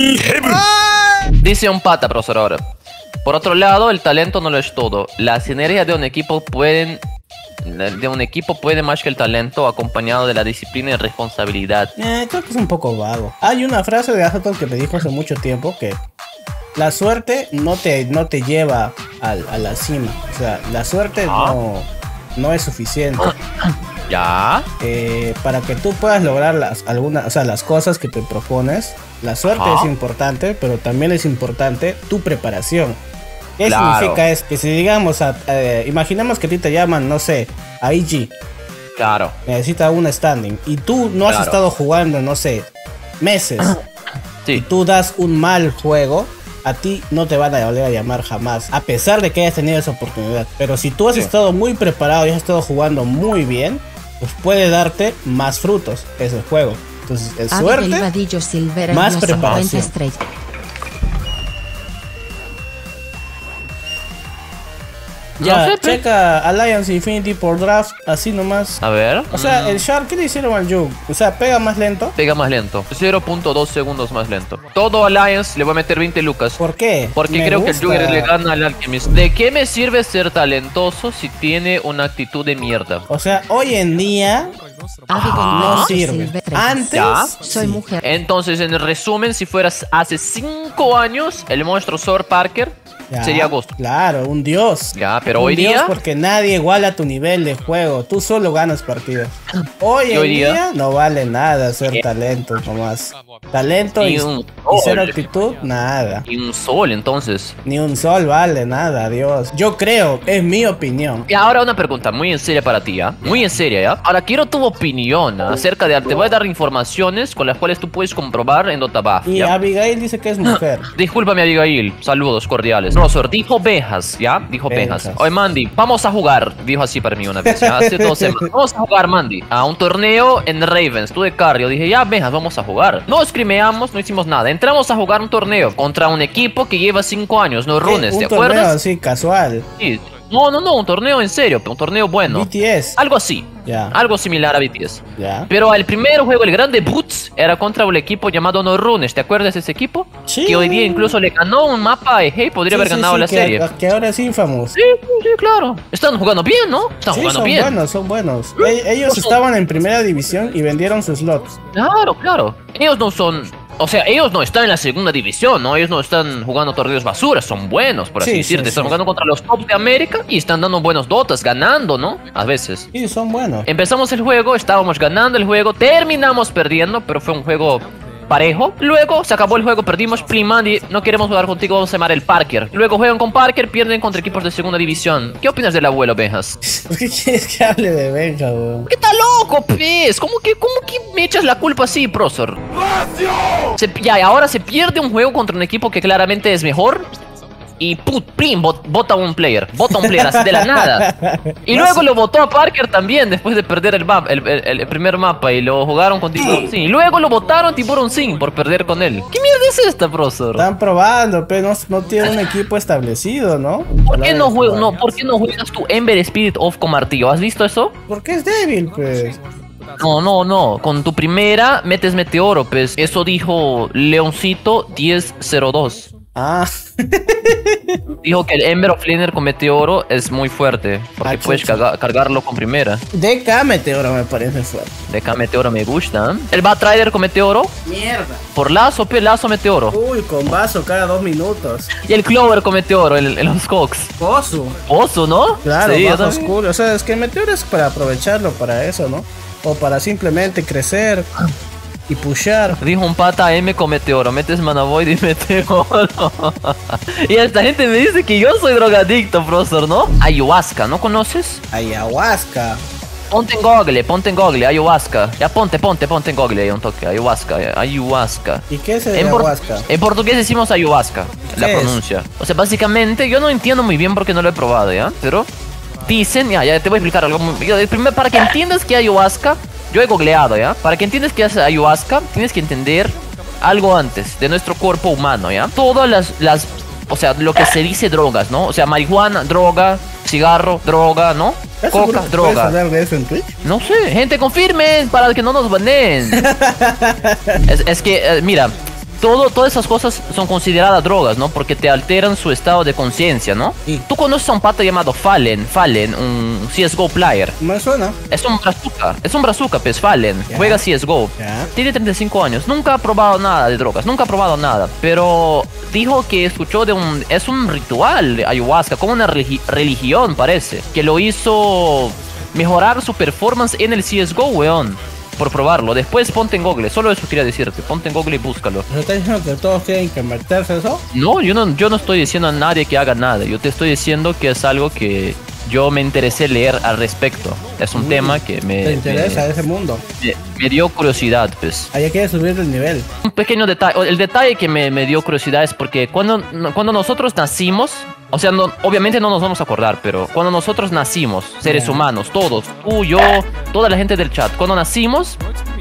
Dice un pata, profesor, ahora. Por otro lado, el talento no lo es todo. La sinergia de un equipo puede más que el talento, acompañado de la disciplina y responsabilidad. Creo que es un poco vago. Hay una frase de Azotol que me dijo hace mucho tiempo que la suerte no te lleva a la cima. O sea, la suerte no es suficiente. ¿Ya? Para que tú puedas lograr las cosas que te propones, la suerte es importante, pero también es importante tu preparación. ¿Qué significa? Es que si digamos, imaginemos que a ti te llaman, no sé, a IG. Claro. Necesita un standing. Y tú no has estado jugando, no sé, meses. Sí. Y tú das un mal juego, a ti no te van a volver a llamar jamás, a pesar de que hayas tenido esa oportunidad. Pero si tú has estado muy preparado y has estado jugando muy bien, pues puede darte más frutos ese juego. Entonces, es suerte, más preparación. Ya, no sé, checa Alliance Infinity por draft, así nomás. A ver. O sea, el Shark, ¿qué le hicieron al Jug? O sea, pega más lento. Pega más lento. 0.2 segundos más lento. Todo Alliance le voy a meter 20 lucas. ¿Por qué? Porque creo que el Jugger le gana al Alchemist. ¿De qué me sirve ser talentoso si tiene una actitud de mierda? O sea, hoy en día no sirve. Antes soy mujer. Entonces, en el resumen, si fueras hace 5 años, el monstruo Sword Parker sería Ghost. Claro, un dios. Ya, pero un hoy dios día... porque nadie iguala tu nivel de juego. Tú solo ganas partidas. Hoy en día no vale nada ser talento nomás. Talento y ser actitud, nada. Ni un sol, entonces. Ni un sol vale nada, Dios. Yo creo, es mi opinión. Y ahora una pregunta muy en seria para ti, ¿ya? Muy en seria, ¿ya? Ahora quiero tu opinión acerca de... Te voy a dar informaciones con las cuales tú puedes comprobar en Dotabaf. Y Abigail dice que es mujer. Discúlpame, Abigail. Saludos cordiales. Profesor, dijo Bejas, ¿ya? Dijo Bejas. Oye, Mandy, vamos a jugar. Dijo así para mí una vez, ¿ya? Hace 2 semanas. Vamos a jugar, Mandy, a un torneo en Ravens. Tú de cardio. Dije, ya, Bejas, vamos a jugar. No escrimeamos, no hicimos nada. Entramos a jugar un torneo contra un equipo que lleva 5 años, no runes, ¿te acuerdas? Un torneo así, casual. Sí. No, un torneo en serio, un torneo bueno. BTS. Algo así. Algo similar a BTS. Pero el primer juego, el gran debut, era contra un equipo llamado No Runes. ¿Te acuerdas de ese equipo? Sí. Que hoy día incluso le ganó un mapa a Hey, podría haber ganado la serie. Que ahora es Infamous. Sí, claro. Están jugando bien, ¿no? Están jugando bien. Son buenos. Ellos estaban en primera división y vendieron sus slots. Claro. Ellos no son... O sea, ellos no están en la segunda división, ¿no? Ellos no están jugando torneos basura, son buenos, por así decirte. Están jugando contra los tops de América y están dando buenos dotas, ganando, ¿no? A veces. Sí, son buenos. Empezamos el juego, estábamos ganando el juego, terminamos perdiendo, pero fue un juego parejo. Luego se acabó el juego, perdimos. Mandy, no queremos jugar contigo, vamos a llamar el Parker. Luego juegan con Parker, pierden contra equipos de segunda división. ¿Qué opinas del abuelo, Benjas? ¿Por qué quieres que hable de Benja, weón? ¿Qué está loco, pez? ¿Cómo que me echas la culpa así, profesor? Y ahora se pierde un juego contra un equipo que claramente es mejor. Y bota un player así de la nada. Y luego lo votó a Parker también después de perder el primer mapa. Y lo jugaron con Tiburon Sin. Y luego lo votaron Tiburon Sin por perder con él. ¿Qué mierda es esta, profesor? Están probando, pero no tiene un equipo establecido, ¿no? ¿Por qué no juegas tu Ember Spirit Off con martillo? ¿Has visto eso? Porque es débil, pues. No. Con tu primera metes meteoro, pues. Eso dijo Leoncito 1002. Dijo que el Ember of Liner con meteoro es muy fuerte. Porque puedes cargarlo con primera. DK meteoro me parece fuerte. DK meteoro me gusta. El Batrider con meteoro. Mierda. Por lazo meteoro. Uy, con vaso cada 2 minutos. Y el Clover con meteoro en los Cox. Osu, ¿no? Claro, sí, bajo oscuro. O sea, es que el meteoro es para aprovecharlo para eso, ¿no? O para simplemente crecer y pushear. Dijo un pata M con meteoro, metes Manavoid y meteoro. Y esta gente me dice que yo soy drogadicto, profesor, ¿no? Ayahuasca, ¿no conoces? Ayahuasca. Ponte en Google, ayahuasca. Ya ponte en Google ahí un toque, ayahuasca. ¿Y qué es ayahuasca? En portugués decimos ayahuasca, la pronuncia. O sea, básicamente, yo no entiendo muy bien porque no lo he probado, ¿ya? Pero dicen, ya te voy a explicar algo. Primero, para que entiendas que ayahuasca, yo he googleado, ¿ya? Para que entiendas que es ayahuasca, tienes que entender algo antes de nuestro cuerpo humano, ¿ya? Todas o sea, lo que se dice drogas, ¿no? O sea, marihuana, droga, cigarro, droga, ¿no? Coca, droga. ¿Puedes hablar de eso en Twitch? No sé, gente, confirmen para que no nos baneen. es que, mira, todas esas cosas son consideradas drogas, ¿no? Porque te alteran su estado de conciencia, ¿no? Sí. Tú conoces a un pata llamado Fallen, un CSGO player. Me suena. Es un brazuca, pues Fallen. Ya. Juega CSGO. Ya. Tiene 35 años. Nunca ha probado nada de drogas. Nunca ha probado nada. Pero dijo que escuchó es un ritual de ayahuasca, como una religión parece. Que lo hizo mejorar su performance en el CSGO, weón. Por probarlo. Después ponte en Google. Solo eso quería decirte. Ponte en Google y búscalo. ¿No estás diciendo que todos tienen que meterse eso? No, yo no estoy diciendo a nadie que haga nada. Yo te estoy diciendo que es algo que yo me interesé leer al respecto. Es un tema que ¿Te interesa ese mundo? me dio curiosidad, pues. Allá quieres subir el nivel. Un pequeño detalle. El detalle que me dio curiosidad es porque cuando nosotros nacimos, o sea, obviamente no nos vamos a acordar, pero cuando nosotros nacimos, seres humanos, todos, tú, yo, toda la gente del chat, cuando nacimos,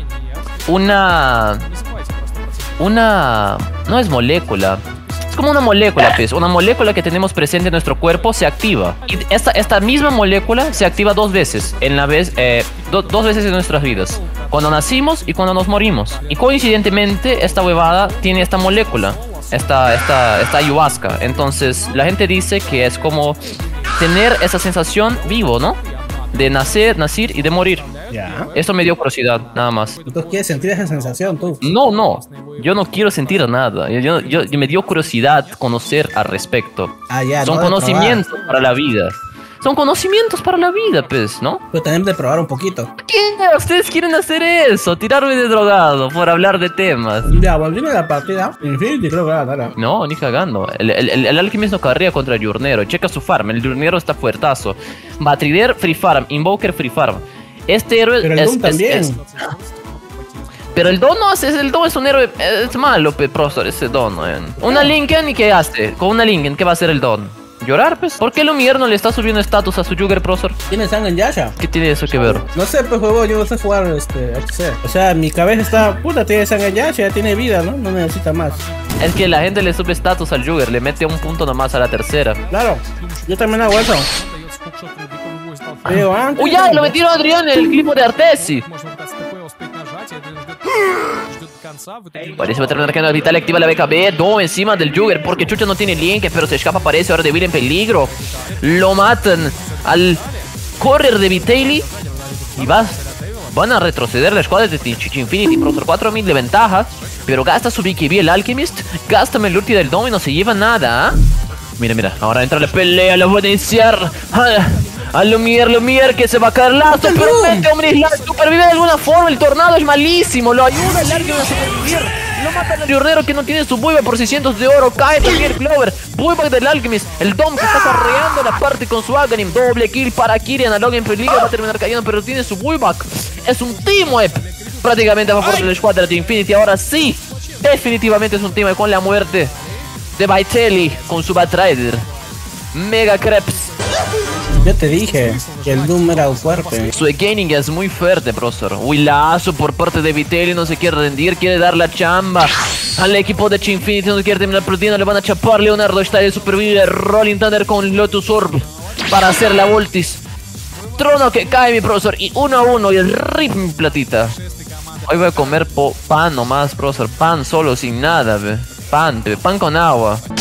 no es molécula. Es como una molécula, pues. Una molécula que tenemos presente en nuestro cuerpo se activa. Y esta misma molécula se activa dos veces dos veces en nuestras vidas. Cuando nacimos y cuando nos morimos. Y coincidentemente, esta huevada tiene esta molécula. Esta ayahuasca. Entonces, la gente dice que es como tener esa sensación vivo, ¿no? De nacer y de morir. Ya. Eso me dio curiosidad, nada más. ¿Tú quieres sentir esa sensación, tú? No, yo no quiero sentir nada. Me dio curiosidad conocer al respecto. Ah, ya. Son no de conocimientos para la vida. Son conocimientos para la vida, pues, ¿no? Pero también de probar un poquito. ¿Qué? Ustedes quieren hacer eso, tirarme de drogado por hablar de temas. Ya, volviendo a la partida. Infinity creo que va a ganar. No, ni cagando. El Alchemist no carrea contra el Yurnero. Checa su farm. El Yurnero está fuertazo. Batrider, free farm. Invoker, free farm. Este héroe Pero el Doom también. Pero el Dono es un héroe. Es malo, profesor, ese Dono. Una Lincoln, ¿y qué hace? Con una Lincoln, ¿qué va a hacer el Don? ¿Llorar, pues? ¿Por qué Lumier no le está subiendo estatus a su Jugger, profesor? ¿Tiene sangre en Yasha? ¿Qué tiene eso que ver? No sé, pues juego, yo no sé jugar HC. O sea, mi cabeza está. Puta, tiene sangre en Yasha, ya tiene vida, ¿no? No necesita más. Es que la gente le sube estatus al Jugger, le mete un punto nomás a la tercera. Claro, yo también hago eso. Pero antes. ¡Uy, ya! Lo metieron a Adrián en el clip de Artesi. Parece va a terminar quedando vital, activa la BKB. Do encima del Jugger porque Chucha no tiene link, pero se escapa, parece ahora de Will en peligro. Lo matan al correr de Vitaly. Y van a retroceder la escuadra de Chichi Infinity. Profesor 4000 de ventaja. Pero gasta su BKB el Alchemist. Gasta el ulti del Dome y no se lleva nada. Mira, ahora entra la pelea, la voy a iniciar. A Lumier que se va a caer lazo, pero mete Omnislash, supervive de alguna forma. El tornado es malísimo, lo ayuda el Alchemist a sobrevivir. Lo mata el Yurnero que no tiene su build por 600 de oro. Cae también el Clover. Build del Alchemist. El Dom que está carreando la parte con su Aghanim. Doble kill para Kyrian. Alog en peligro va a terminar cayendo, pero tiene su bullback. Es un team wipe. Prácticamente a favor de la escuadra de Infinity. Ahora sí, definitivamente es un team wipe con la muerte de Vitaly con su Batrider. Mega Krebs. Yo te dije que el Doom era fuerte. Su gaming es muy fuerte, profesor. Huilazo por parte de Vitaly, no se quiere rendir, quiere dar la chamba al equipo de Chinfinity, no se quiere terminar perdiendo, le van a chapar. Leonardo está de supervive, Rolling Thunder con Lotus Orb para hacer la voltis. Trono que cae, mi profesor, y 1-1 y el rip, mi platita. Hoy voy a comer pan nomás, profesor, pan solo, sin nada, pan con agua.